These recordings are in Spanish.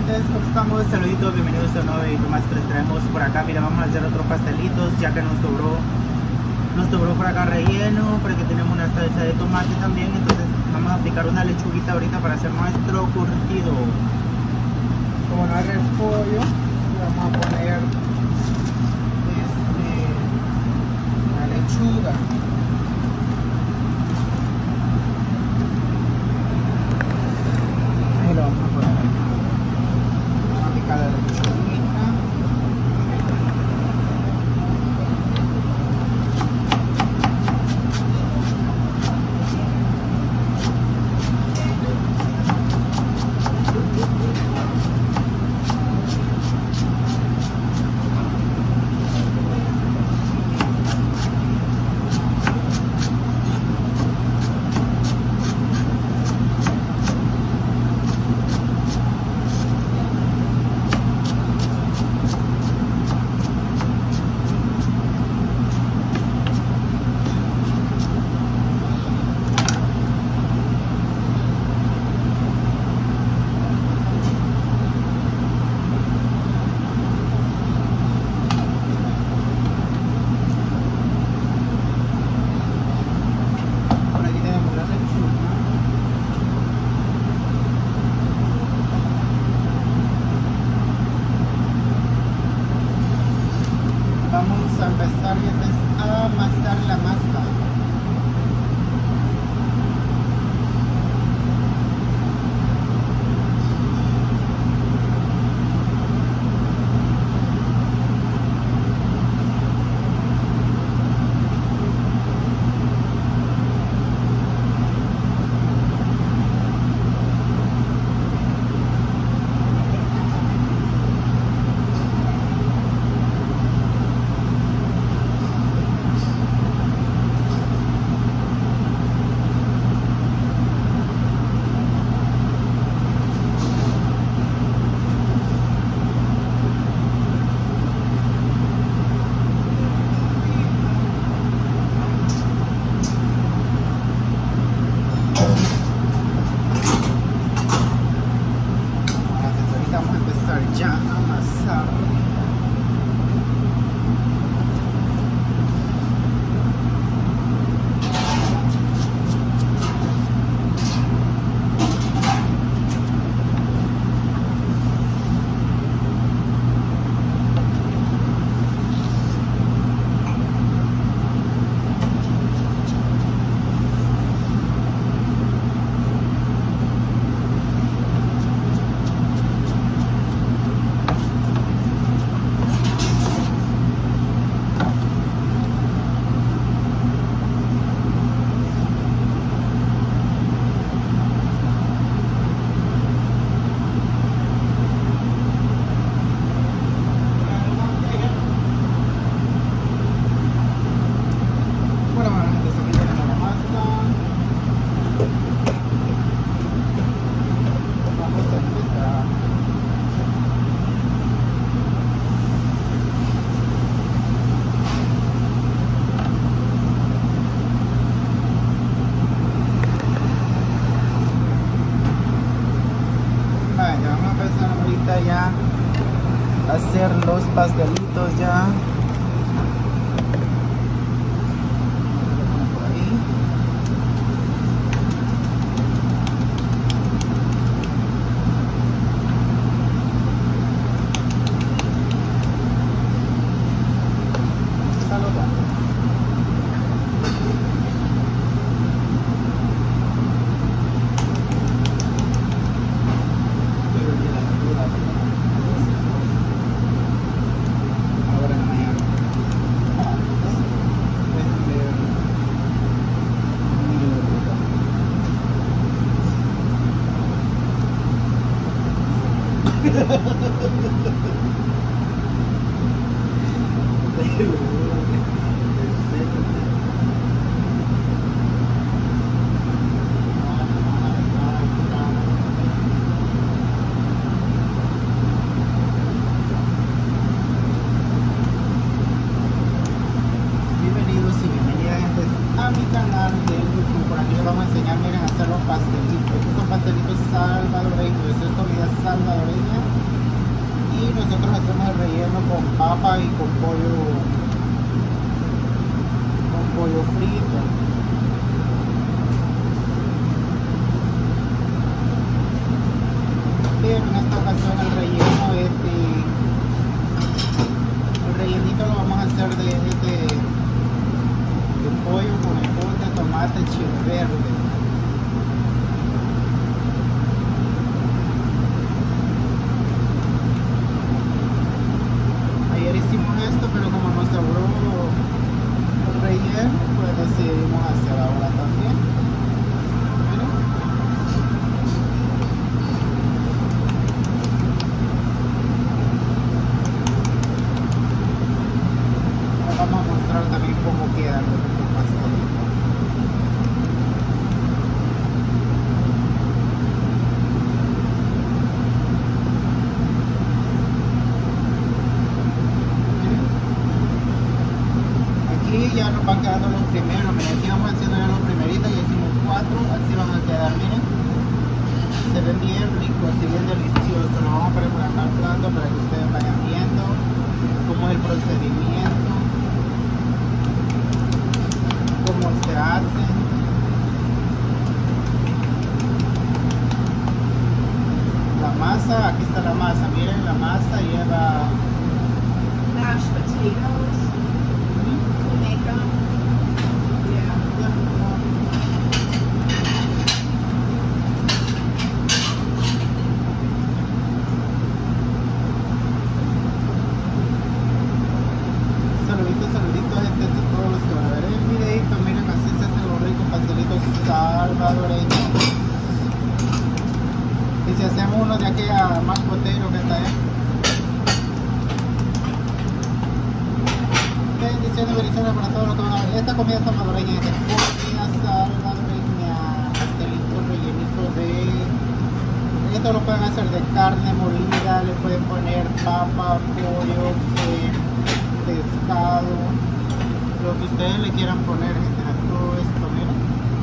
gentes, ¿cómo estamos? Saluditos, bienvenidos a un nuevo video más que les traemos por acá. Mira, vamos a hacer otros pastelitos ya que nos sobró por acá relleno, porque tenemos una salsa de tomate también. Entonces vamos a picar una lechuguita ahorita para hacer nuestro curtido. Como no hay repollo, vamos a poner la lechuga. Ahí lo vamos a poner ahí. Vamos a picar la lechuguita. Vamos a empezar a amasar la masa. Vamos a empezar ya a amasar. Ya hacer los pastelitos ya. Por ahí. Bienvenidos y bienvenidas a mi canal de YouTube. Por aquí les vamos a enseñar, miren, a hacer los pastelitos. Estos son pastelitos salvadoreños. comida salvadoreña. Y nosotros hacemos el relleno con papa y con pollo frito. Pero en esta ocasión el rellenito lo vamos a hacer de pollo con ejote, tomate, chile verde. Ayer hicimos esto, pero como nos sobró el relleno, pues decidimos hacer ahora también. Vamos a mostrar también cómo quedan los pastelitos. Aquí ya nos van quedando los primeros. Miren, aquí vamos haciendo ya los primeritos. Ya hicimos 4, así van a quedar. Miren, se ven bien ricos, se ven deliciosos. Lo vamos a preparar al plato para que ustedes vayan viendo cómo es el procedimiento, cómo se hace. La masa, aquí está la masa, miren, la masa lleva mashed potatoes, tomato, Saluditos gente, a todos los que van a ver el videito. Miren, así se hacen los ricos pastelitos salvadoreños. Y si hacemos uno de aquella más potero que está ahí. Bendiciones para todos los que van a ver esta comida salvadoreña. Comida salvadoreña, pastelito rellenito de... Esto lo pueden hacer de carne molida, le pueden poner papa, pollo, pescado, lo que ustedes le quieran poner, gente, a todo esto, miren.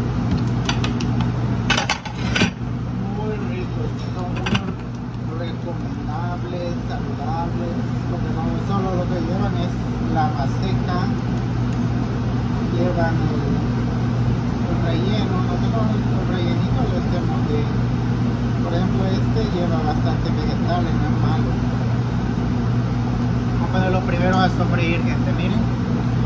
Muy ricos, son muy recomendables, saludables. Porque no solo lo que llevan es la maseca, llevan el relleno. Nosotros el rellenito lo hacemos de, por ejemplo, este lleva bastante vegetales, no es malo. Vamos a poner los primeros a sofreír, gente, miren.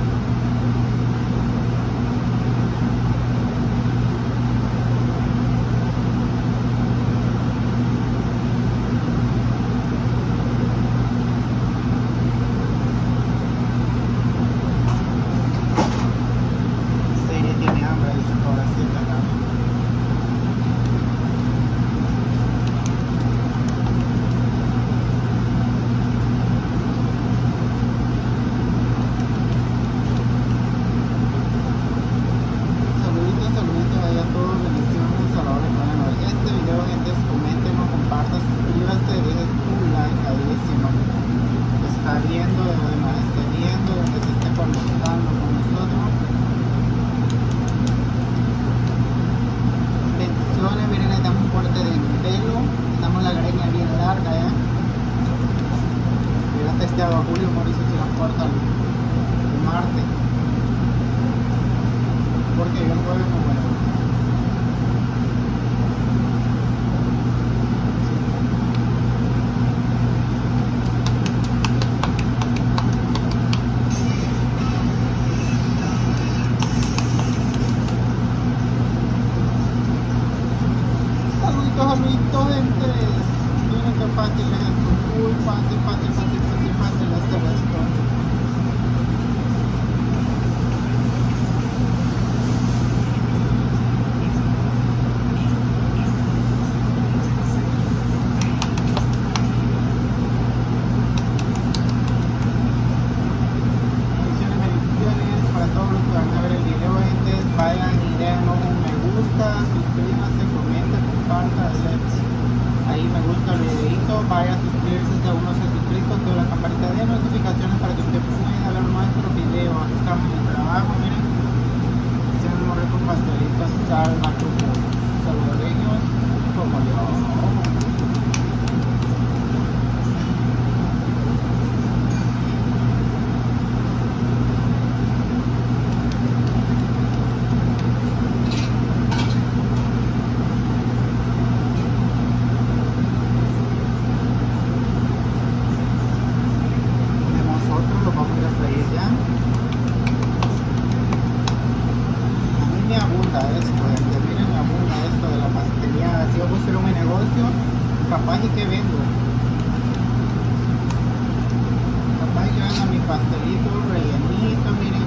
Viendo, además esté viendo, donde se esté conectando con nosotros. Bendiciones, miren, le damos un corte de pelo, le damos la greña bien larga ya. Yo la testeaba a Julio Mauricio si la corta el martes, porque yo el jueves no vuelvo. Saluditos, gente. Miren qué fácil es esto. Muy fácil hacer esto. Bendiciones para todos los que van a ver el video, gente. Vayan y denle un me gusta, suscríbanse, comenten, compartan, ahí me gusta el videito, vaya a suscribirse si aún no se ha suscrito, activa la campanita de notificaciones para que usted pueda ver nuestro video. Aquí estamos en el trabajo, miren, haciendo unos ricos pastelitos salvadoreños como yo. capaz y que vendo. Capaz y que venda mi pastelito rellenito, miren.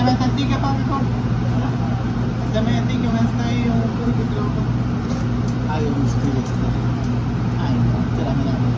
vente el ticket para mejor. Dame el ticket, ven ahí un poquito loco. Ay, un ticket. Ay, no, te la miramos.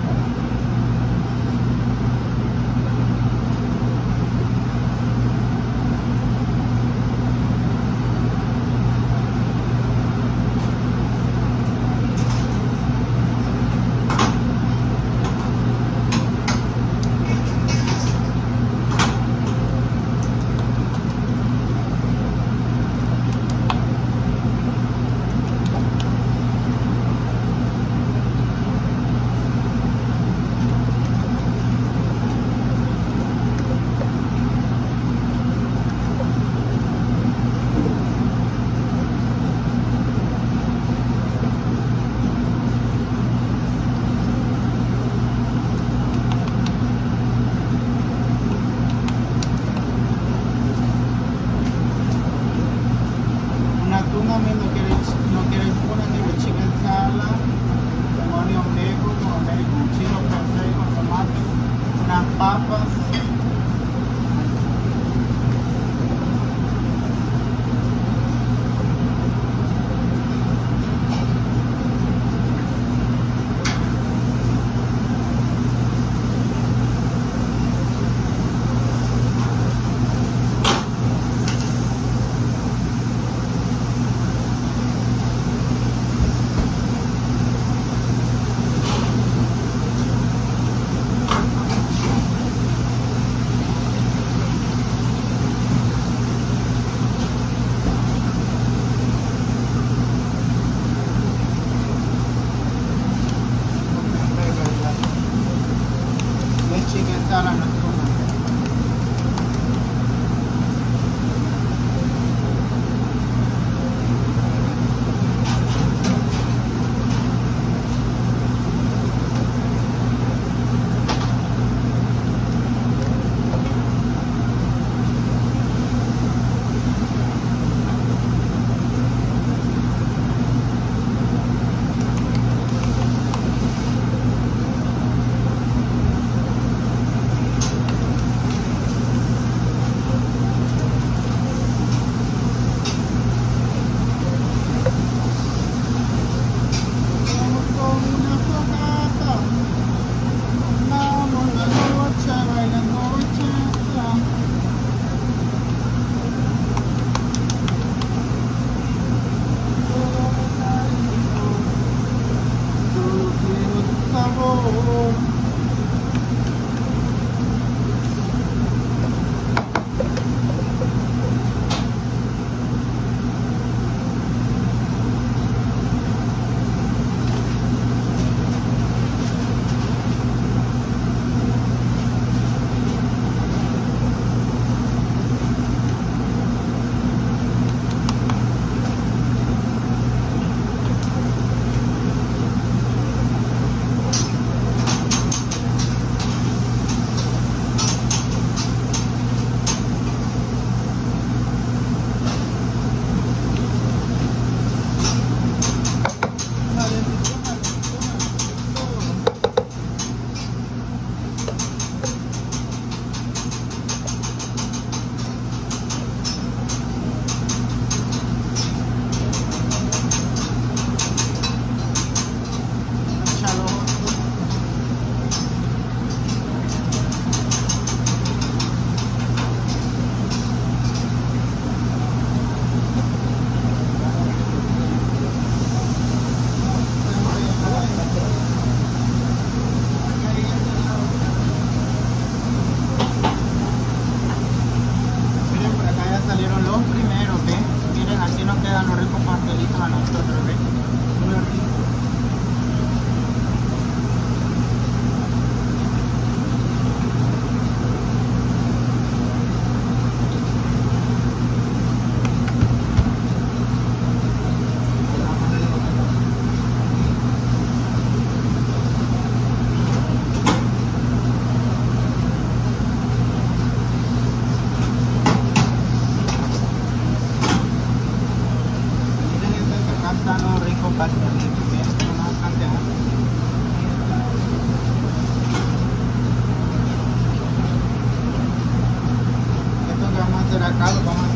hacer acá, lo vamos a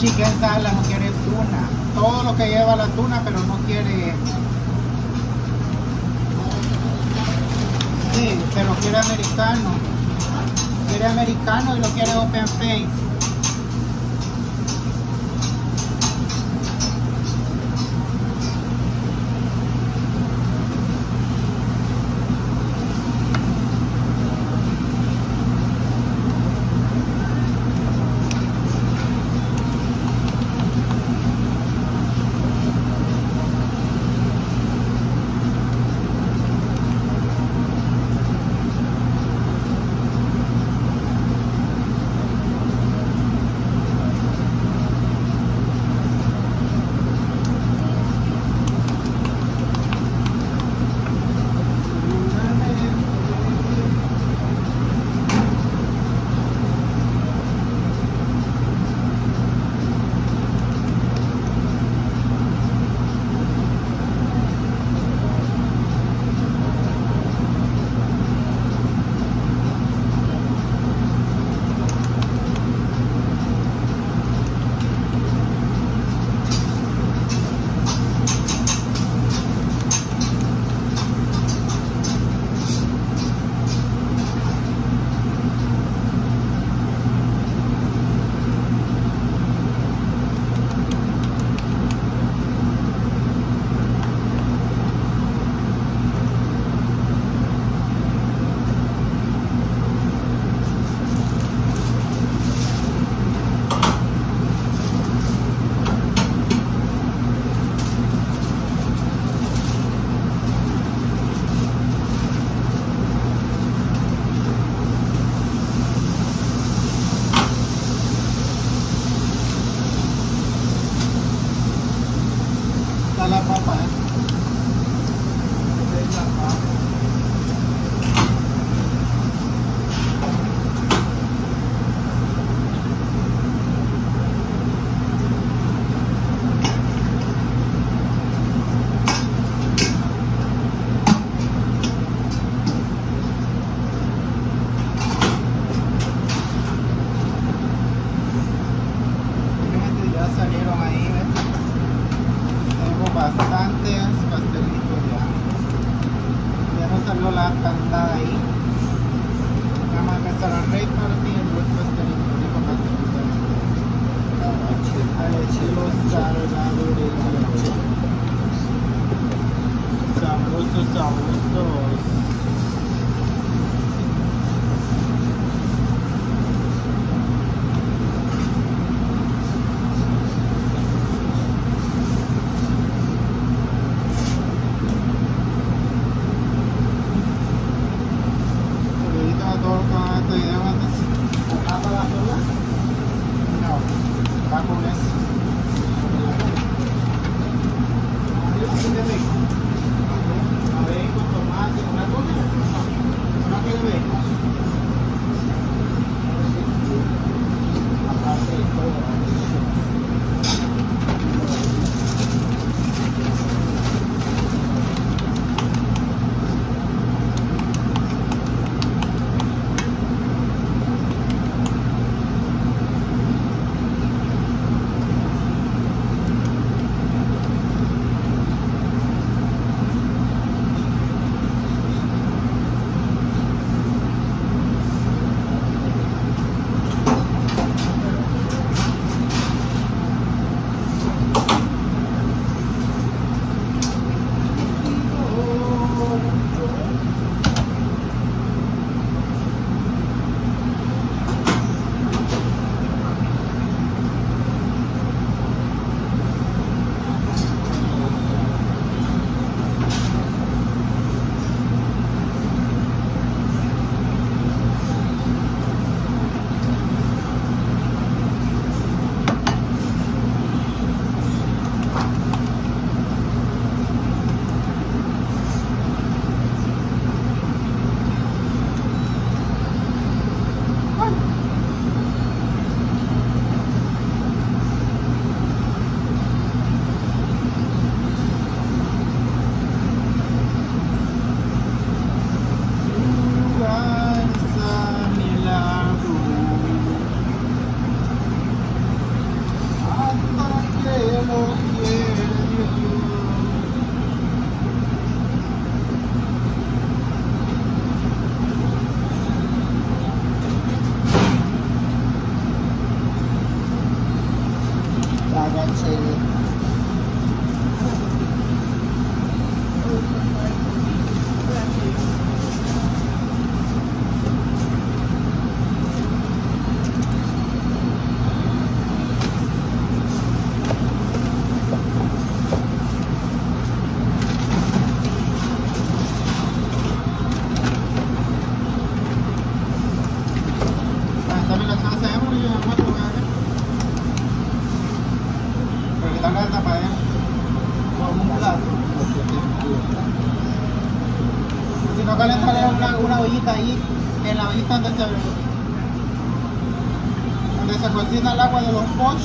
chicken salad, no quiere tuna. Todo lo que lleva la tuna, pero no quiere. Sí, se lo quiere americano. Quiere americano y lo quiere open face. La papa, es la papa. Ya salieron ahí, ¿ves? Bastantes pastelitos ya nos salió la tanda ahí, nada más me estarán repartiendo los pastelitos, digo pastelitos al estilo salvadoreño, sabrosos, sabrosos. Con tomate, una comida. calentar la tapadera con un plato. Si no, calentaré una ollita ahí, en la ollita donde se cocina el agua de los poch.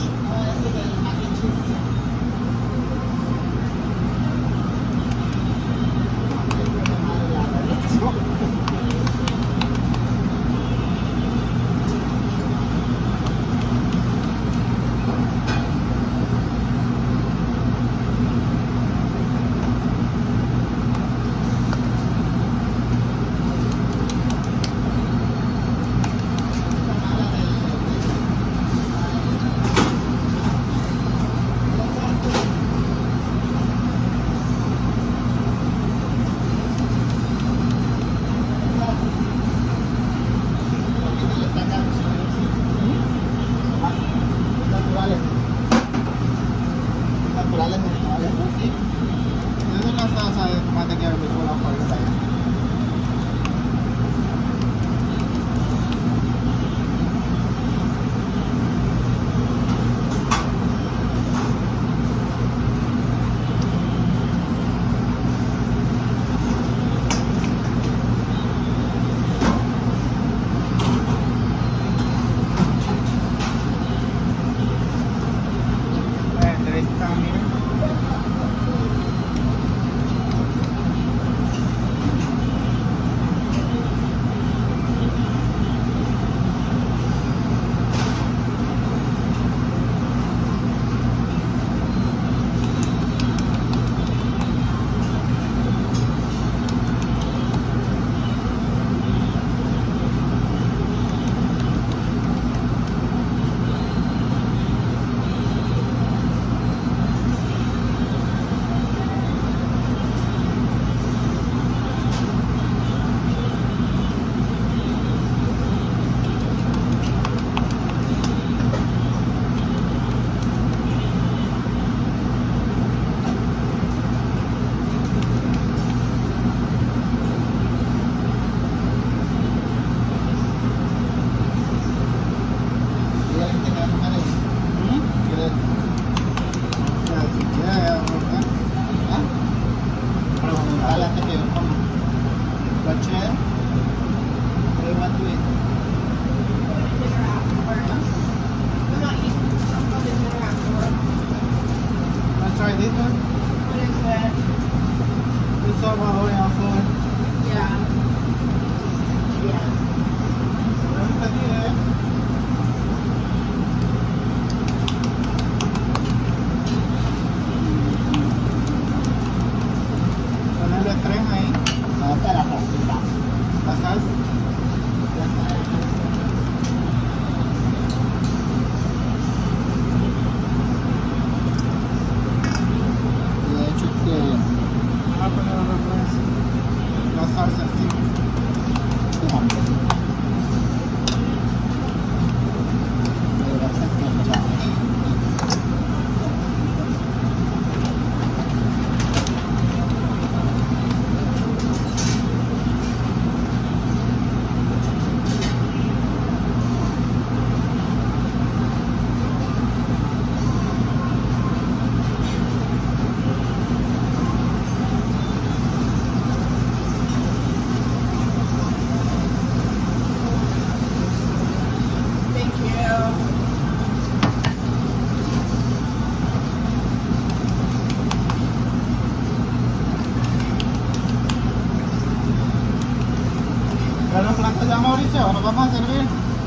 Ya, Mauricio, nos vamos a servir.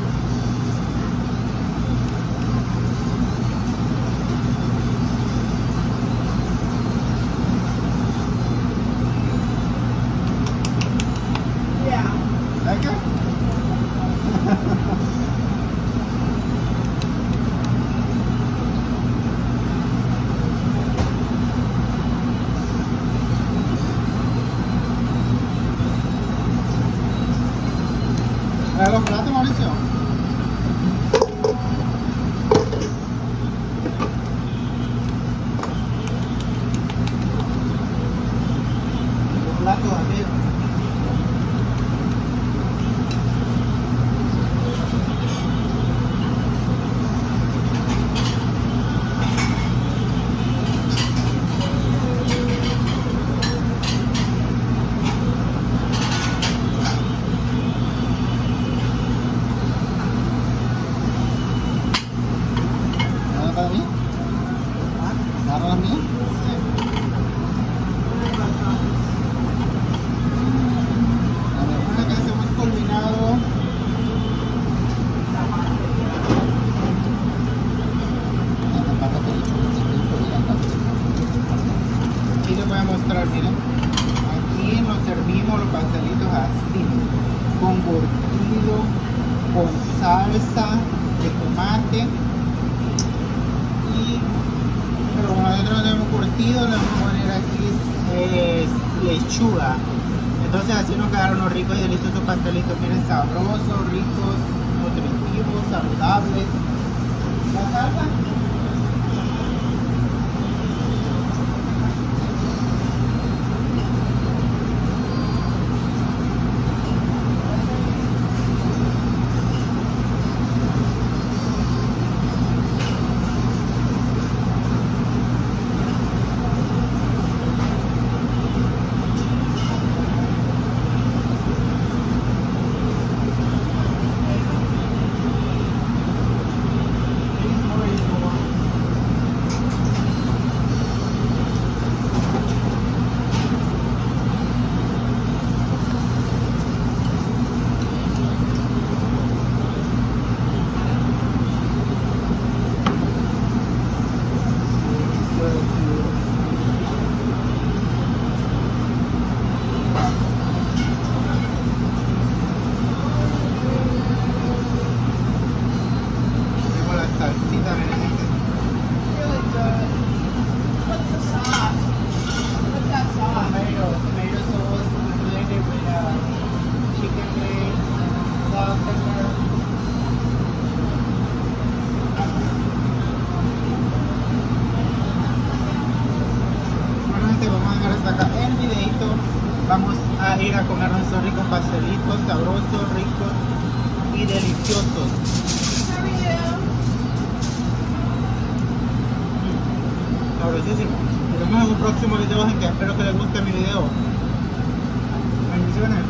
Like it? ¿Los platos, Mauricio? para mí. Sí. Una vez hemos culminado. Aquí les voy a mostrar, miren. Aquí nos servimos los pastelitos así, con curtido, con salsa de tomate. Pero como nosotros no tenemos curtido, le vamos a poner aquí lechuga. Entonces así nos quedaron los ricos y deliciosos pastelitos. Miren, sabrosos, ricos, nutritivos, saludables. La salsa. Vamos a ir a comer nuestros ricos pastelitos, sabrosos, ricos y deliciosos. Sabrosísimo. Nos vemos en un próximo video, gente. Espero que les guste mi video. Bendiciones.